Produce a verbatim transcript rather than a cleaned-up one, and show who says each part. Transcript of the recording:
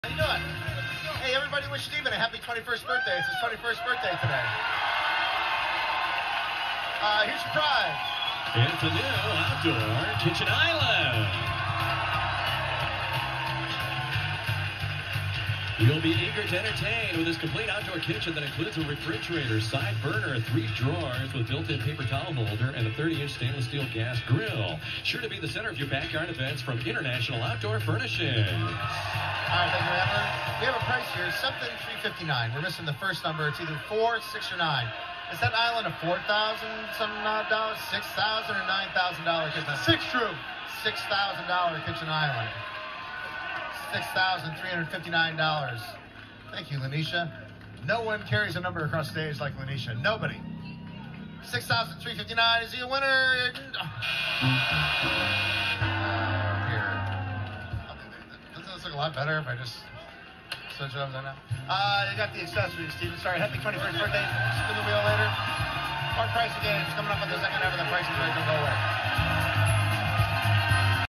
Speaker 1: How you doing? Hey, everybody wish Steven a happy twenty-first birthday. It's his twenty-first birthday today. Uh, here's your prize.
Speaker 2: It's a new outdoor kitchen island. You'll be eager to entertain with this complete outdoor kitchen that includes a refrigerator, side burner, three drawers with built-in paper towel holder, and a thirty-inch stainless steel gas grill. Sure to be the center of your backyard events from International Outdoor Furnishings.
Speaker 1: All right, thank you, Amber. We have a price here, something three fifty-nine. We're missing the first number. It's either four, six, or nine. Is that island a four thousand some odd dollars, six thousand or nine thousand dollar kitchen?
Speaker 3: Six, true.
Speaker 1: Six thousand dollar kitchen island. Six thousand three hundred fifty-nine dollars. Thank you, Lanisha. No one carries a number across stage like Lanisha. Nobody. Six thousand three hundred fifty-nine is your winner. Uh, here. Doesn't this look a lot better if I just switch it up there now? Uh, you got the accessories, Steven. Sorry, happy twenty-first birthday. Spin the wheel later. Hard price again. It's coming up on the second half of the price.